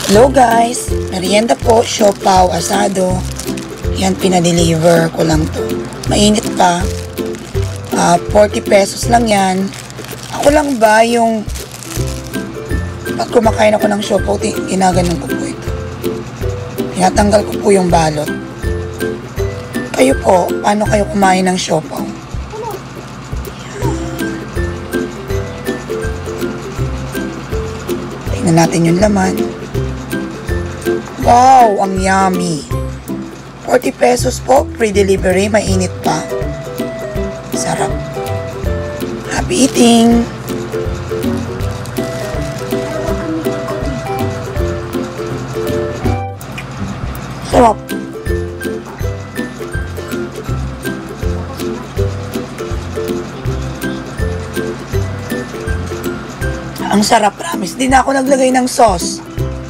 Hello guys, merienda po, siopaw, asado. Yan, pinadeliver ko lang to. Mainit pa. 40 pesos lang yan. Ako lang ba yung pag kumakain ako ng siopaw, ginaganon ko po ito. Tinatanggal ko po yung balot. Kayo po, paano kayo kumain ng siopaw? Tingnan natin yung laman. Wow, ang yummy. 40 pesos po, free delivery, mainit pa. Sarap. Happy eating! Sarap. Ang sarap, promise. Di na ako naglagay ng sauce.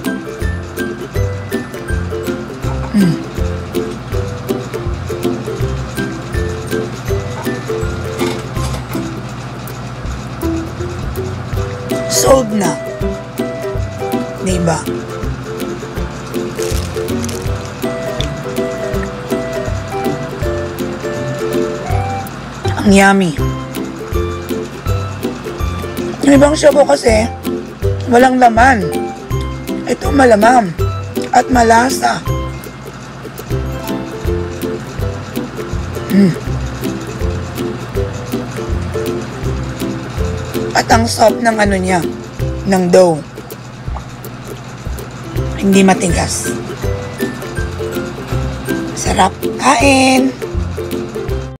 Sold na. Diba? Ang yummy. Yung ibang siopaw kasi, walang laman. Ito malamam at malasa. At ang soft ng ano niya, ng dough. Hindi matigas. Sarap kain.